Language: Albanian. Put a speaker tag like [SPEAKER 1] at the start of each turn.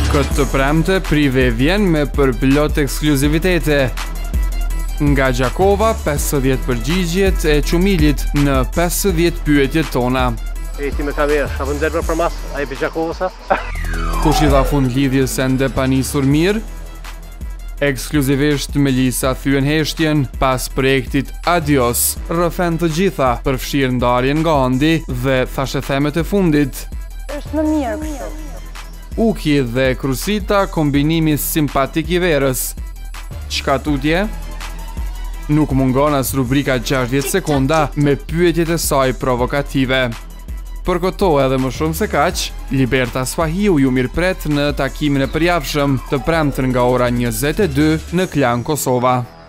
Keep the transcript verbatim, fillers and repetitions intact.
[SPEAKER 1] Këtë të premte, Prive vjen me përplot ekskluzivitete. Nga Gjakova, pesëdhjetë përgjigjet e Qumilit në pesëdhjetë pyetjet tona.
[SPEAKER 2] E ti me kamerë, ka vënderë për mas, a e për Gjakovës sa?
[SPEAKER 1] Kush i dha fund lidhjes se ende pa nisur mirë? Ekskluzivisht Melisa thyen heshtjen pas projektit Adios, rrëfen të gjitha, përfshirë ndarjen nga Andi dhe thashe themet e fundit.
[SPEAKER 3] Është më mirë kështu.
[SPEAKER 1] Uki dhe Krusita, kombinimi simpatik i verës. Çka tutje? Nuk mungon as rubrika gjashtëdhjetë sekonda me pyetjet e saj provokative. Për këto edhe më shumë se kaq, Liberta Sfahiu ju mirëpret në takimin e përjavshëm të premten nga ora njëzet e dy në Klan Kosova.